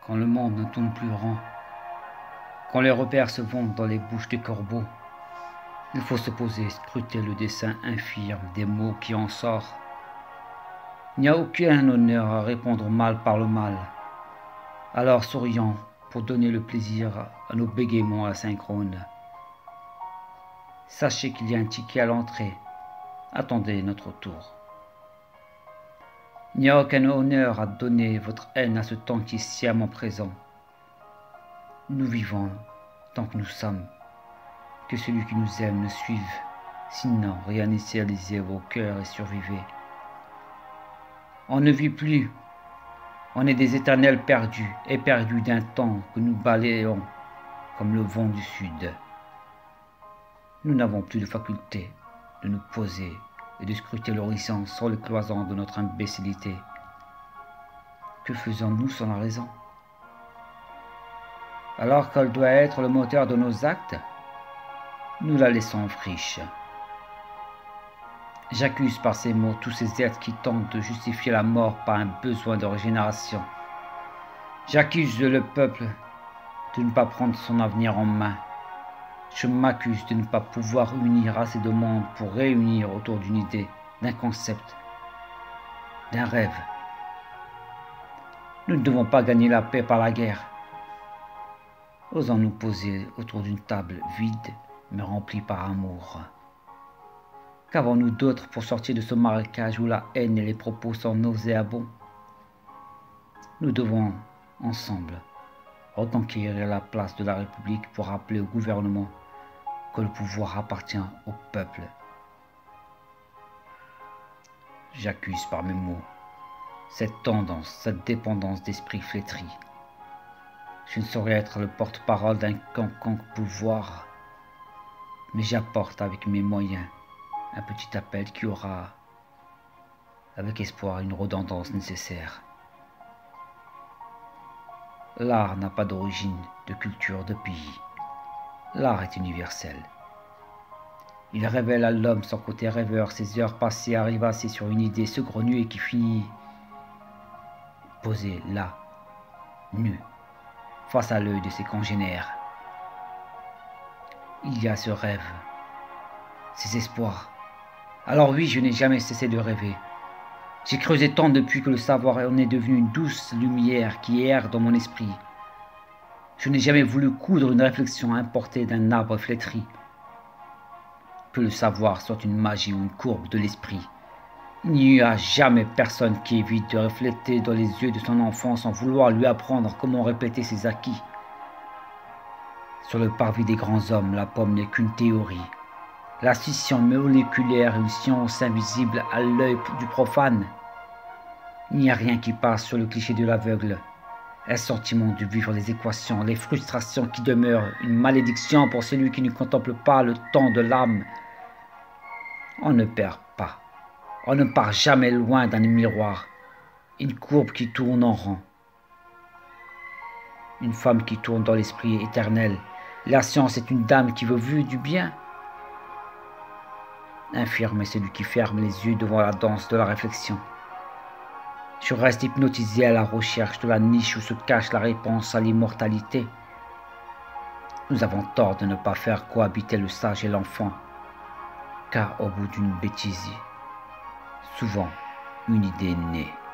quand le monde ne tourne plus rond, quand les repères se vont dans les bouches des corbeaux, il faut se poser, scruter le dessin infirme des mots qui en sortent. Il n'y a aucun honneur à répondre au mal par le mal. Alors sourions pour donner le plaisir à nos bégaiements asynchrones. Sachez qu'il y a un ticket à l'entrée. Attendez notre tour. Il n'y a aucun honneur à donner votre haine à ce temps qui est sciemment présent. Nous vivons tant que nous sommes. Que celui qui nous aime nous suive. Sinon, réinitialisez vos cœurs et survivez. On ne vit plus. On est des éternels perdus, éperdus d'un temps que nous balayons comme le vent du sud. Nous n'avons plus de faculté de nous poser et de scruter l'horizon sur les cloisons de notre imbécilité. Que faisons-nous sans la raison? Alors qu'elle doit être le moteur de nos actes, nous la laissons en friche. J'accuse par ces mots tous ces êtres qui tentent de justifier la mort par un besoin de régénération. J'accuse le peuple de ne pas prendre son avenir en main. Je m'accuse de ne pas pouvoir unir assez de monde pour réunir autour d'une idée, d'un concept, d'un rêve. Nous ne devons pas gagner la paix par la guerre. Osons nous poser autour d'une table vide mais remplie par amour. Qu'avons-nous d'autre pour sortir de ce marécage où la haine et les propos sont nauséabonds? Nous devons, ensemble, reconquérir la place de la République pour rappeler au gouvernement que le pouvoir appartient au peuple. J'accuse par mes mots cette tendance, cette dépendance d'esprit flétri. Je ne saurais être le porte-parole d'un quelconque pouvoir, mais j'apporte avec mes moyens un petit appel qui aura, avec espoir, une redondance nécessaire. L'art n'a pas d'origine, de culture, de pays. L'art est universel. Il révèle à l'homme son côté rêveur, ses heures passées à rivasser sur une idée saugrenue et qui finit posée là, nue, face à l'œil de ses congénères. Il y a ce rêve, ces espoirs. Alors oui, je n'ai jamais cessé de rêver. J'ai creusé tant depuis que le savoir en est devenu une douce lumière qui erre dans mon esprit. Je n'ai jamais voulu coudre une réflexion importée d'un arbre flétri. Que le savoir soit une magie ou une courbe de l'esprit. Il n'y a jamais personne qui évite de refléter dans les yeux de son enfant sans vouloir lui apprendre comment répéter ses acquis. Sur le parvis des grands hommes, la pomme n'est qu'une théorie. La scission moléculaire est une science invisible à l'œil du profane. Il n'y a rien qui passe sur le cliché de l'aveugle. Un sentiment de vivre les équations, les frustrations qui demeurent, une malédiction pour celui qui ne contemple pas le temps de l'âme. On ne perd pas. On ne part jamais loin d'un miroir. Une courbe qui tourne en rond. Une femme qui tourne dans l'esprit éternel. La science est une dame qui veut vu du bien. Infirme est celui qui ferme les yeux devant la danse de la réflexion. Je reste hypnotisé à la recherche de la niche où se cache la réponse à l'immortalité. Nous avons tort de ne pas faire cohabiter le sage et l'enfant, car au bout d'une bêtise, souvent une idée naît.